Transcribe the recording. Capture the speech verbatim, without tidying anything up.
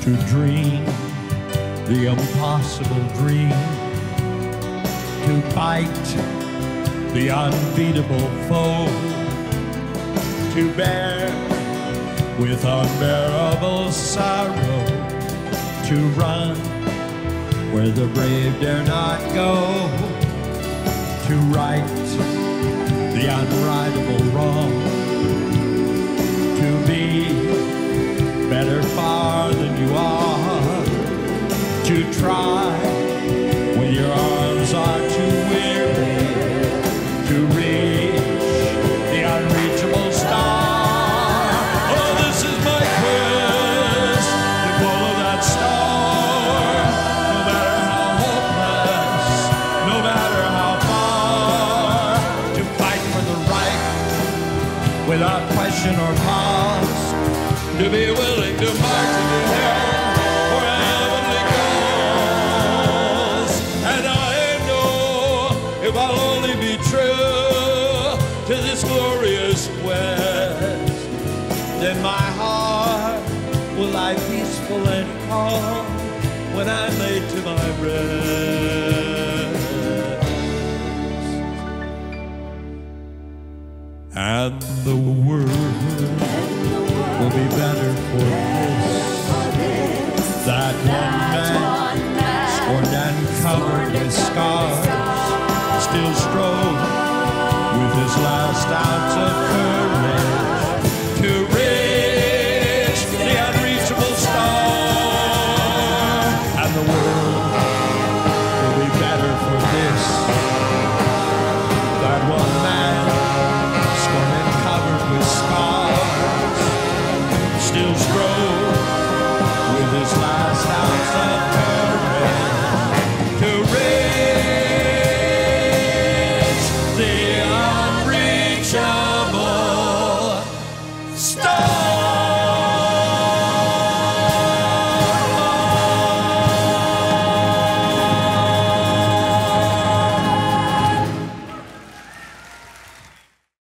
to dream the impossible dream, to fight the unbeatable foe, to bear with unbearable sorrow, to run where the brave dare not go, to right the unrightable wrong, to be better far than you are, to try when your arms are too weary, to reach the unreachable star. Oh, this is my quest, to follow that star, no matter how hopeless, no matter how far, to fight for the right without question or pause, to be willing to march to the hell for heavenly goals. And I know if I'll only be true to this glorious quest, then my heart will lie peaceful and calm when I'm laid to my rest. And the world will be better for me